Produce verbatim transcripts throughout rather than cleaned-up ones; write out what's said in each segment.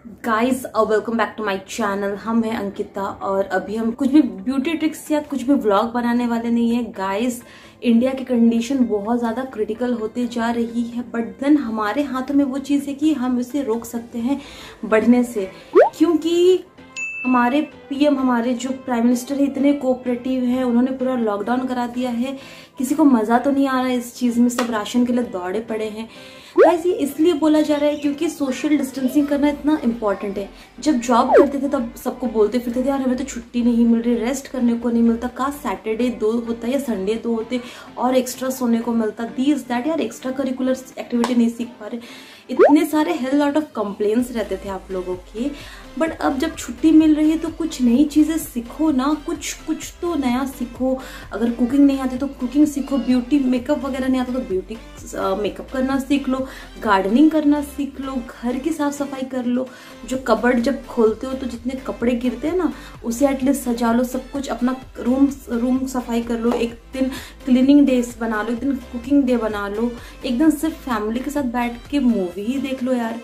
Guys welcome back to my channel. हम हैं अंकिता और अभी हम कुछ भी ब्यूटी ट्रिक्स या कुछ भी व्लॉग बनाने वाले नहीं है। गाइज इंडिया की कंडीशन बहुत ज़्यादा क्रिटिकल होते जा रही है, बट देन हमारे हाथों में वो चीज़ है कि हम इसे रोक सकते हैं बढ़ने से, क्योंकि हमारे पीएम, हमारे जो प्राइम मिनिस्टर है, इतने कोऑपरेटिव हैं। उन्होंने पूरा लॉकडाउन करा दिया है। किसी को मज़ा तो नहीं आ रहा है इस चीज़ में, सब राशन के लिए दौड़े पड़े हैं। गाइस ये इसलिए बोला जा रहा है क्योंकि सोशल डिस्टेंसिंग करना इतना इम्पोर्टेंट है। जब जॉब करते थे तब सबको बोलते फिरते थे यार हमें तो छुट्टी नहीं मिल रही, रेस्ट करने को नहीं मिलता, का सैटरडे दो होता या संडे दो होते और एक्स्ट्रा सोने को मिलता, दीज दैट, यार एक्स्ट्रा करिकुलर एक्टिविटी नहीं सीख पा रहे, इतने सारे हेल लॉट ऑफ कंप्लेंट्स रहते थे आप लोगों के। बट अब जब छुट्टी मिल रही है तो कुछ नई चीज़ें सीखो ना, कुछ कुछ तो नया सीखो। अगर कुकिंग नहीं आती तो कुकिंग सीखो, ब्यूटी मेकअप वगैरह नहीं आता तो ब्यूटी मेकअप करना सीख लो, गार्डनिंग करना सीख लो, घर की साफ सफाई कर लो। जो कबर्ड जब खोलते हो तो जितने कपड़े गिरते हैं ना उसे एटलीस्ट सजा लो, सब कुछ अपना रूम रूम सफाई कर लो। एक दिन क्लीनिंग डेज बना लो, एक दिन कुकिंग डे बना लो, एक दिन सिर्फ फैमिली के साथ बैठ के मूवी ही देख लो। यार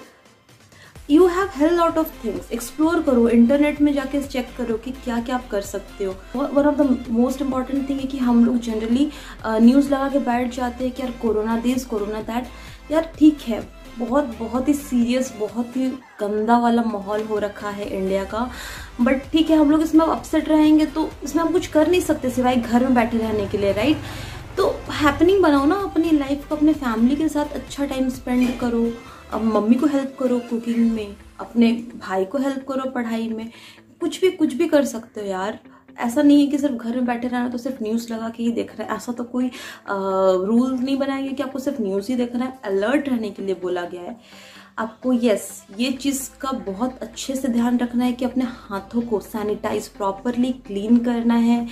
you have hell lot of things, explore करो, इंटरनेट में जाके चेक करो कि क्या क्या आप कर सकते हो। One of the most important thing है कि हम लोग जनरली न्यूज़ लगा के बैठ जाते हैं कि यार कोरोना दिस कोरोना दैट। यार ठीक है, बहुत बहुत ही सीरियस, बहुत ही गंदा वाला माहौल हो रखा है इंडिया का, बट ठीक है, हम लोग इसमें अपसेट रहेंगे तो इसमें हम कुछ कर नहीं सकते सिवाय घर में बैठे रहने के लिए, राइट। तो हैपनिंग बनाओ ना अपनी लाइफ को, अपने फैमिली के साथ अच्छा टाइम स्पेंड करो। अब मम्मी को हेल्प करो कुकिंग में, अपने भाई को हेल्प करो पढ़ाई में, कुछ भी कुछ भी कर सकते हो यार। ऐसा नहीं है कि सिर्फ घर में बैठे रहना तो सिर्फ न्यूज़ लगा के ही देख रहा है, ऐसा तो कोई रूल नहीं बनाएंगे कि आपको सिर्फ न्यूज़ ही देखना है। अलर्ट रहने के लिए बोला गया है आपको। यस, ये चीज़ का बहुत अच्छे से ध्यान रखना है कि अपने हाथों को सैनिटाइज प्रॉपरली क्लीन करना है,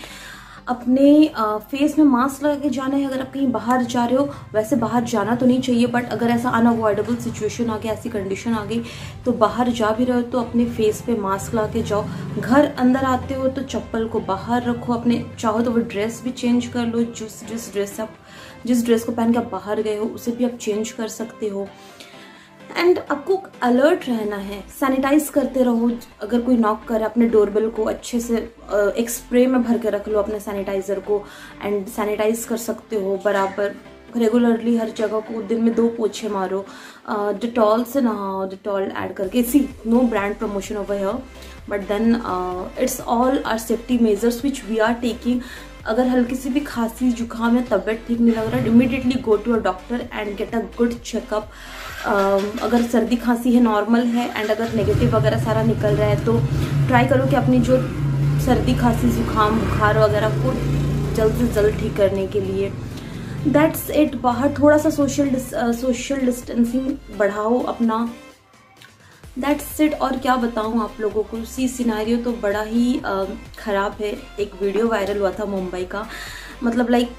अपने फेस में मास्क लगा के जाना है। अगर आप कहीं बाहर जा रहे हो, वैसे बाहर जाना तो नहीं चाहिए, बट अगर ऐसा अनअवॉइडेबल सिचुएशन आ गया, ऐसी कंडीशन आ गई तो बाहर जा भी रहे हो तो अपने फेस पे मास्क लगा के जाओ। घर अंदर आते हो तो चप्पल को बाहर रखो, अपने चाहो तो वो ड्रेस भी चेंज कर लो, जिस जिस ड्रेस आप जिस ड्रेस को पहन के आप बाहर गए हो उसे भी आप चेंज कर सकते हो। एंड आपको अलर्ट रहना है, सैनिटाइज करते रहो। अगर कोई नॉक करे अपने डोरबेल को अच्छे से एक स्प्रे में भर के रख लो अपने सैनिटाइजर को, एंड सैनिटाइज कर सकते हो बराबर रेगुलरली हर जगह को। दिन में दो पोछे मारो, डिटॉल से नहाओ, डिटॉल ऐड करके। See no brand promotion over here, but then it's all are safety measures which we are taking. अगर हल्की सी भी खांसी जुकाम या तबीयत ठीक नहीं लग रहा है, immediately go to a doctor and get a good checkup. अगर सर्दी खांसी है, नॉर्मल है, एंड अगर नेगेटिव वगैरह सारा निकल रहा है तो ट्राई करो कि अपनी जो सर्दी खांसी जुकाम बुखार वगैरह को जल्द से जल्द ठीक करने के लिए। That's it. बाहर थोड़ा सा सोशल सोशल डिस्टेंसिंग बढ़ाओ अपना, दैट्स इट। और क्या बताऊँ आप लोगों को, सी सिनारियो तो बड़ा ही ख़राब है। एक वीडियो वायरल हुआ था मुंबई का, मतलब like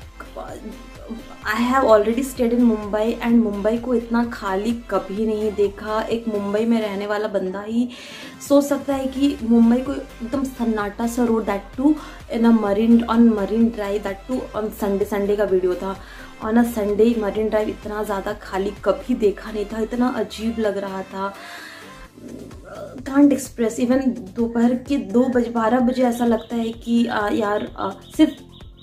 I have already stayed in Mumbai and Mumbai को इतना खाली कभी नहीं देखा। एक मुंबई में रहने वाला बंदा ही सोच सकता है कि मुंबई को एकदम सन्नाटा सा road, that too in a Marine on Marine Drive, that too on Sunday. Sunday का वीडियो था, on a Sunday Marine Drive इतना ज़्यादा खाली कभी देखा नहीं था, इतना अजीब लग रहा था। Can't express. इवन दोपहर के दो बजे बारह बजे ऐसा लगता है कि आ, यार आ, सिर्फ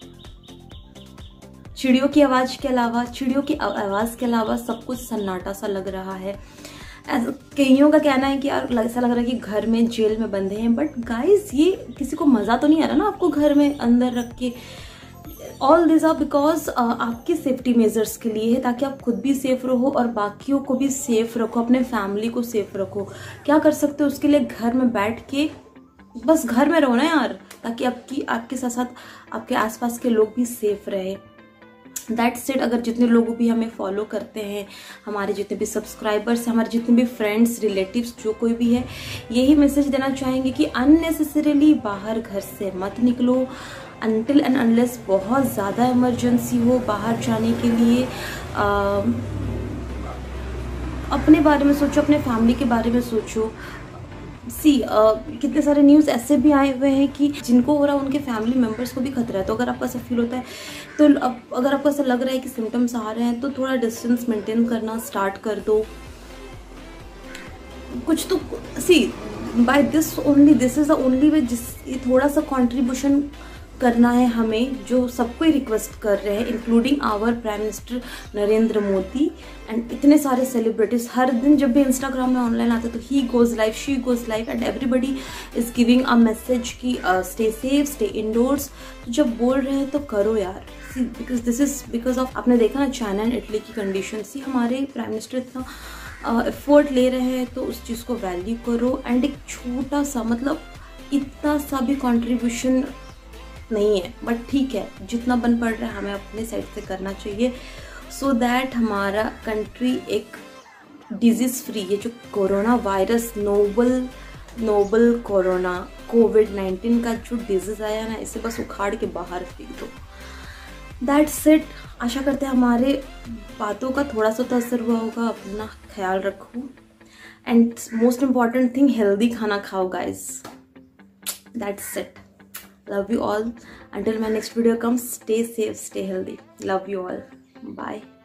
चिड़ियों की आवाज़ के अलावा चिड़ियों की आवाज़ के अलावा सब कुछ सन्नाटा सा लग रहा है। ऐसा कईयों का कहना है कि यार ऐसा लग रहा है कि घर में जेल में बंधे हैं, बट गाइस ये किसी को मज़ा तो नहीं आ रहा ना आपको घर में अंदर रख के। ऑल दिस आर बिकॉज आपके सेफ्टी मेजर्स के लिए है, ताकि आप खुद भी सेफ रहो और बाकियों को भी सेफ रखो, अपने फैमिली को सेफ रखो। क्या कर सकते हो उसके लिए, घर में बैठ के बस घर में रहो ना यार, ताकि आपकी आपके साथ साथ आपके आसपास के लोग भी सेफ रहे। That's it. अगर जितने लोग भी हमें फॉलो करते हैं, हमारे जितने भी सब्सक्राइबर्स, हमारे जितने भी फ्रेंड्स रिलेटिव्स जो कोई भी है, यही मैसेज देना चाहेंगे कि अननेसेसरीली बाहर घर से मत निकलो अनटिल एंड अनलेस बहुत ज़्यादा इमरजेंसी हो बाहर जाने के लिए। आ, अपने बारे में सोचो, अपने फैमिली के बारे में सोचो। सी uh, कितने सारे न्यूज़ ऐसे भी आए हुए हैं कि जिनको हो रहा है उनके फैमिली मेम्बर्स को भी खतरा है। तो अगर आपको ऐसा फील होता है, तो अब अगर आपको ऐसा लग रहा है कि सिम्टम्स आ रहे हैं, तो थोड़ा डिस्टेंस मेंटेन करना स्टार्ट कर दो। कुछ तो see by this only, this is the only way जिस थोड़ा सा कंट्रीब्यूशन करना है हमें, जो सबको ही रिक्वेस्ट कर रहे हैं, including our prime minister Narendra Modi and इतने सारे सेलिब्रिटीज। हर दिन जब भी इंस्टाग्राम में ऑनलाइन आते तो ही goes live, she goes live and everybody is giving a message कि स्टे सेफ, स्टे इंडोर्स। तो जब बोल रहे हैं तो करो यार, because this is because of, आपने देखा ना चाइना एंड इटली की कंडीशन सी, हमारे प्राइम मिनिस्टर इतना एफर्ट ले रहे हैं तो उस चीज़ को वैल्यू करो। एंड एक छोटा सा, मतलब इतना सा भी कंट्रीब्यूशन नहीं है, बट ठीक है, जितना बन पड़ रहा है हमें अपने साइड से करना चाहिए, सो so दैट हमारा कंट्री एक डिजीज फ्री, ये जो corona virus, novel novel corona covid nineteen का जो डिजीज आया ना, इसे बस उखाड़ के बाहर फेंक दो। That's it. आशा करते हैं हमारे बातों का थोड़ा सा तो असर हुआ होगा। अपना ख्याल रखो and most important thing, healthy खाना खाओ guys. That's it. Love you all. Until my next video comes, stay safe, stay healthy. Love you all. Bye.